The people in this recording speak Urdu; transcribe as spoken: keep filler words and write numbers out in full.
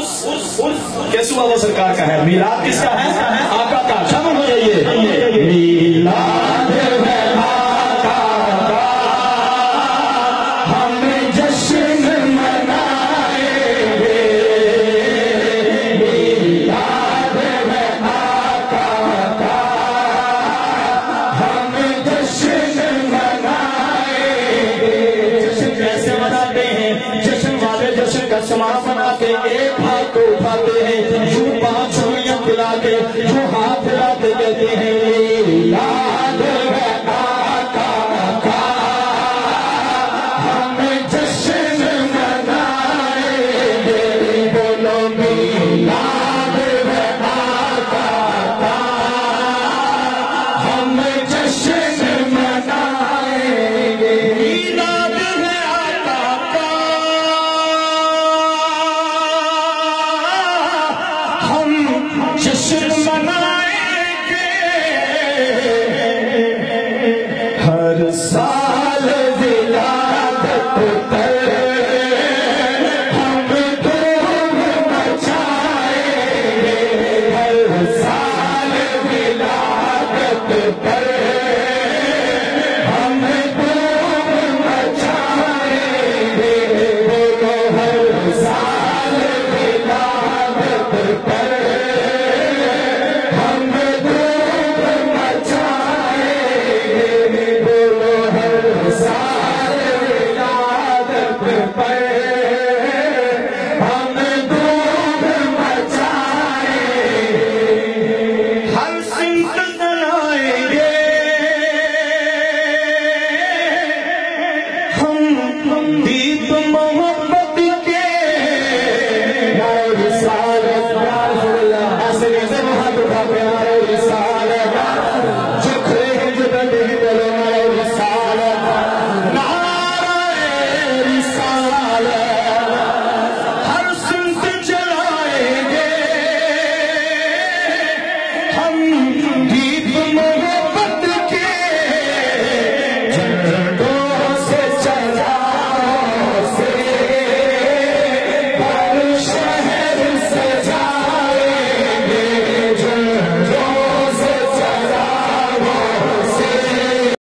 کیسے بابا سرکار کا ہے، میلاد کس کا ہے؟ آقا کا. شامل ہو جائیے. میلاد ہے آقا کا ہم جشن منائیں گے. میلاد ہے آقا کا ہم جشن منائیں گے. جشن کیسے مناتے ہیں؟ جشن والے جشن کا سامان بنا کے ایک ہاتھ کو اٹھاتے ہیں، یوں پانچ انگلیاں پھیلا کے یوں ہاتھ پھیلا کے کہتے ہیں